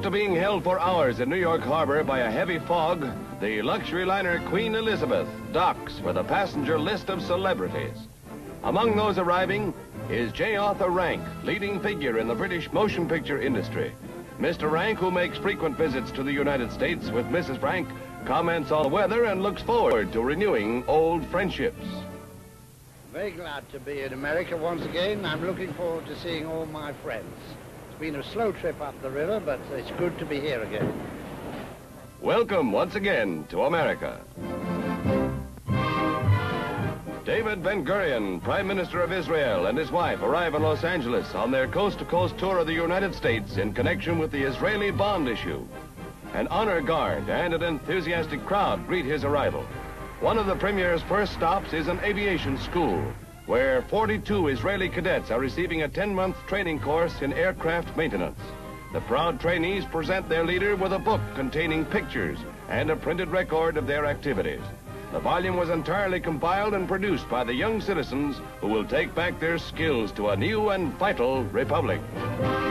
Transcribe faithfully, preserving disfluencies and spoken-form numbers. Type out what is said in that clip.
After being held for hours in New York Harbor by a heavy fog, the luxury liner Queen Elizabeth docks with a passenger list of celebrities. Among those arriving is J. Arthur Rank, leading figure in the British motion picture industry. Mister Rank, who makes frequent visits to the United States with Missus Rank, comments on the weather and looks forward to renewing old friendships. Very glad to be in America once again. I'm looking forward to seeing all my friends. It's been a slow trip up the river, but it's good to be here again. Welcome once again to America. David Ben-Gurion, Prime Minister of Israel, and his wife arrive in Los Angeles on their coast-to-coast tour of the United States in connection with the Israeli bond issue. An honor guard and an enthusiastic crowd greet his arrival. One of the Premier's first stops is an aviation school, where forty-two Israeli cadets are receiving a ten-month training course in aircraft maintenance. The proud trainees present their leader with a book containing pictures and a printed record of their activities. The volume was entirely compiled and produced by the young citizens who will take back their skills to a new and vital republic.